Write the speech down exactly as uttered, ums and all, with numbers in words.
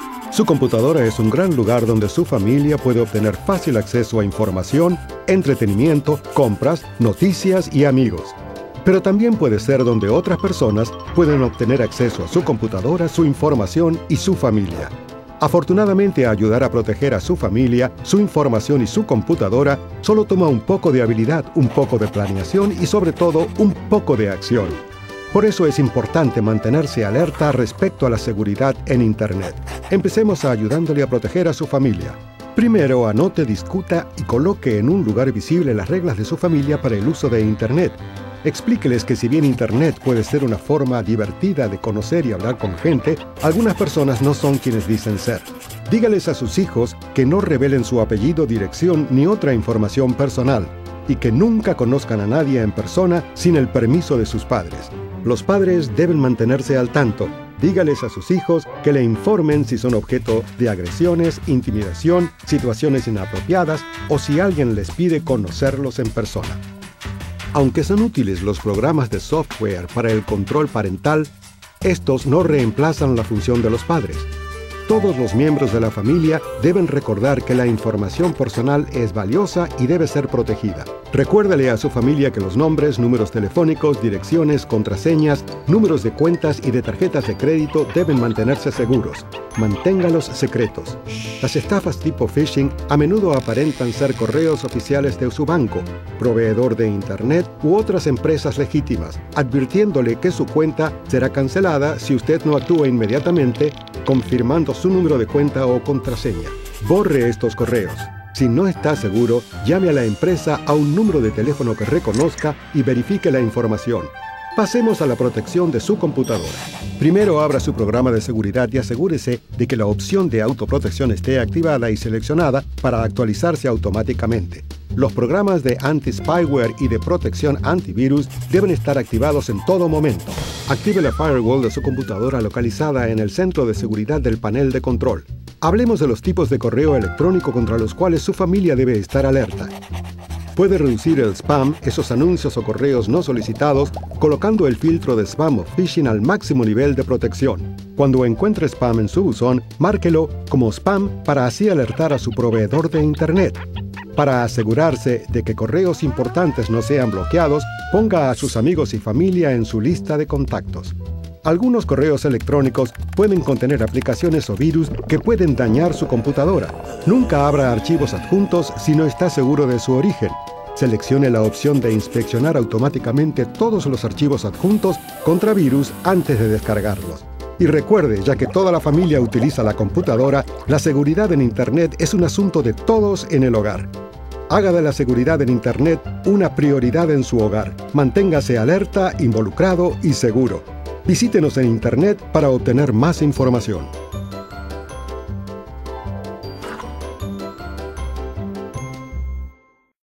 Su computadora es un gran lugar donde su familia puede obtener fácil acceso a información, entretenimiento, compras, noticias y amigos. Pero también puede ser donde otras personas pueden obtener acceso a su computadora, su información y su familia. Afortunadamente, ayudar a proteger a su familia, su información y su computadora solo toma un poco de habilidad, un poco de planeación y sobre todo un poco de acción. Por eso es importante mantenerse alerta respecto a la seguridad en Internet. Empecemos ayudándole a proteger a su familia. Primero, anote, discuta y coloque en un lugar visible las reglas de su familia para el uso de Internet. Explíqueles que si bien Internet puede ser una forma divertida de conocer y hablar con gente, algunas personas no son quienes dicen ser. Dígales a sus hijos que no revelen su apellido, dirección ni otra información personal y que nunca conozcan a nadie en persona sin el permiso de sus padres. Los padres deben mantenerse al tanto. Dígales a sus hijos que le informen si son objeto de agresiones, intimidación, situaciones inapropiadas o si alguien les pide conocerlos en persona. Aunque son útiles los programas de software para el control parental, estos no reemplazan la función de los padres. Todos los miembros de la familia deben recordar que la información personal es valiosa y debe ser protegida. Recuérdale a su familia que los nombres, números telefónicos, direcciones, contraseñas, números de cuentas y de tarjetas de crédito deben mantenerse seguros. Manténgalos secretos. Las estafas tipo phishing a menudo aparentan ser correos oficiales de su banco, proveedor de Internet u otras empresas legítimas, advirtiéndole que su cuenta será cancelada si usted no actúa inmediatamente, confirmando su número de cuenta o contraseña. Borre estos correos. Si no está seguro, llame a la empresa a un número de teléfono que reconozca y verifique la información. Pasemos a la protección de su computadora. Primero, abra su programa de seguridad y asegúrese de que la opción de autoprotección esté activada y seleccionada para actualizarse automáticamente. Los programas de anti-spyware y de protección antivirus deben estar activados en todo momento. Active la firewall de su computadora localizada en el centro de seguridad del panel de control. Hablemos de los tipos de correo electrónico contra los cuales su familia debe estar alerta. Puede reducir el spam, esos anuncios o correos no solicitados, colocando el filtro de spam o phishing al máximo nivel de protección. Cuando encuentre spam en su buzón, márquelo como spam para así alertar a su proveedor de Internet. Para asegurarse de que correos importantes no sean bloqueados, ponga a sus amigos y familia en su lista de contactos. Algunos correos electrónicos pueden contener aplicaciones o virus que pueden dañar su computadora. Nunca abra archivos adjuntos si no está seguro de su origen. Seleccione la opción de inspeccionar automáticamente todos los archivos adjuntos contra virus antes de descargarlos. Y recuerde, ya que toda la familia utiliza la computadora, la seguridad en Internet es un asunto de todos en el hogar. Haga de la seguridad en Internet una prioridad en su hogar. Manténgase alerta, involucrado y seguro. Visítenos en Internet para obtener más información.